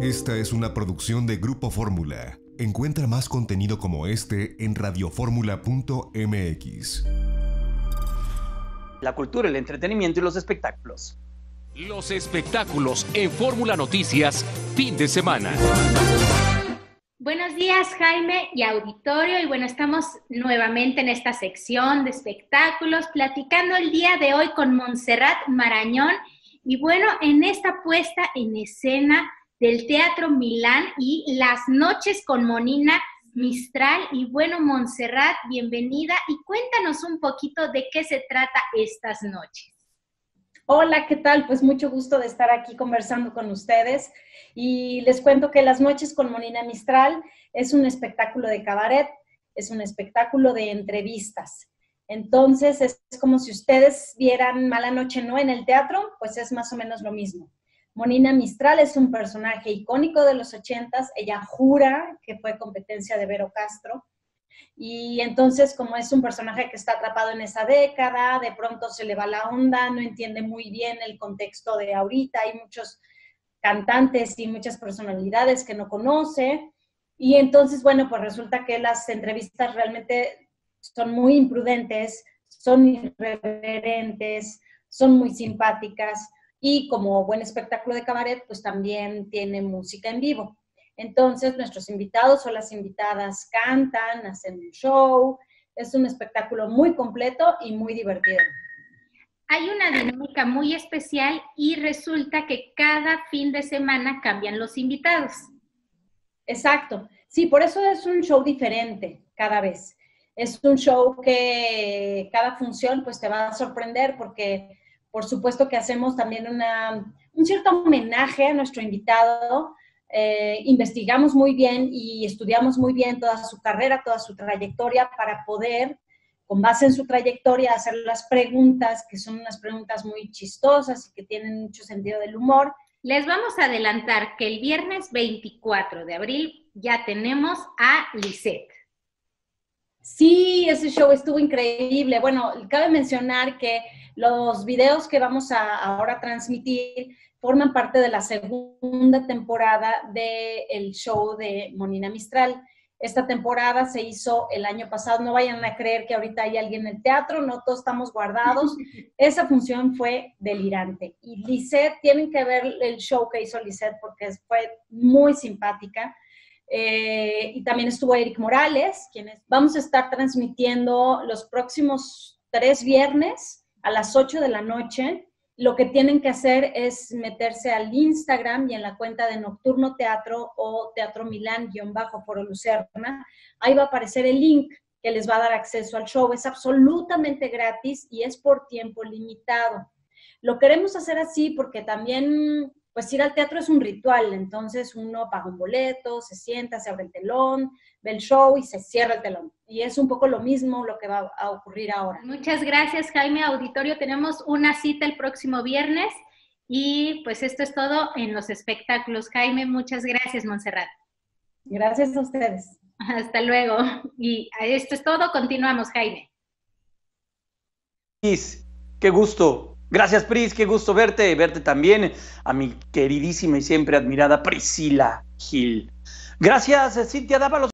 Esta es una producción de Grupo Fórmula. Encuentra más contenido como este en radioformula.mx. La cultura, el entretenimiento y los espectáculos. Los espectáculos en Fórmula Noticias, fin de semana. Buenos días, Jaime y auditorio, y bueno, estamos nuevamente en esta sección de espectáculos, platicando el día de hoy con Montserrat Marañón, y bueno, en esta puesta en escena del Teatro Milán y Las Noches con Monina Mistral. Y bueno, Montserrat, bienvenida y cuéntanos un poquito de qué se trata estas noches. Hola, ¿qué tal? Pues mucho gusto de estar aquí conversando con ustedes y les cuento que Las Noches con Monina Mistral es un espectáculo de cabaret, es un espectáculo de entrevistas. Entonces es como si ustedes vieran Mala Noche No en el teatro, pues es más o menos lo mismo. Monina Mistral es un personaje icónico de los 80s, ella jura que fue competencia de Vero Castro, y entonces como es un personaje que está atrapado en esa década, de pronto se le va la onda, no entiende muy bien el contexto de ahorita, hay muchos cantantes y muchas personalidades que no conoce, y entonces bueno, pues resulta que las entrevistas realmente son muy imprudentes, son irreverentes, son muy simpáticas, y como buen espectáculo de cabaret, pues también tiene música en vivo. Entonces, nuestros invitados o las invitadas cantan, hacen un show. Es un espectáculo muy completo y muy divertido. Hay una dinámica muy especial y resulta que cada fin de semana cambian los invitados. Exacto. Sí, por eso es un show diferente cada vez. Es un show que cada función pues te va a sorprender porque por supuesto que hacemos también un cierto homenaje a nuestro invitado. Investigamos muy bien y estudiamos muy bien toda su carrera, toda su trayectoria para poder, con base en su trayectoria, hacer las preguntas, que son unas preguntas muy chistosas y que tienen mucho sentido del humor. Les vamos a adelantar que el viernes 24 de abril ya tenemos a Lisette. Sí, ese show estuvo increíble. Bueno, cabe mencionar que los videos que vamos a ahora transmitir forman parte de la segunda temporada del show de Monina Mistral. Esta temporada se hizo el año pasado. No vayan a creer que ahorita hay alguien en el teatro, no todos estamos guardados. Esa función fue delirante. Y Lisette, tienen que ver el show que hizo Lisette porque fue muy simpática. Y también estuvo Eric Morales, quienes vamos a estar transmitiendo los próximos 3 viernes a las 8 de la noche. Lo que tienen que hacer es meterse al Instagram y en la cuenta de Nocturno Teatro o Teatro Milán-Foro Lucerna. Ahí va a aparecer el link que les va a dar acceso al show. Es absolutamente gratis y es por tiempo limitado. Lo queremos hacer así porque también, pues ir al teatro es un ritual. Entonces uno paga un boleto, se sienta, se abre el telón, ve el show y se cierra el telón. Y es un poco lo mismo lo que va a ocurrir ahora. Muchas gracias, Jaime. Auditorio, tenemos una cita el próximo viernes y pues esto es todo en los espectáculos. Jaime, muchas gracias, Montserrat. Gracias a ustedes. Hasta luego. Y esto es todo. Continuamos, Jaime. Pris, qué gusto. Gracias, Pris, qué gusto verte también a mi queridísima y siempre admirada Priscila Gil. Gracias, Cintia Dávalos.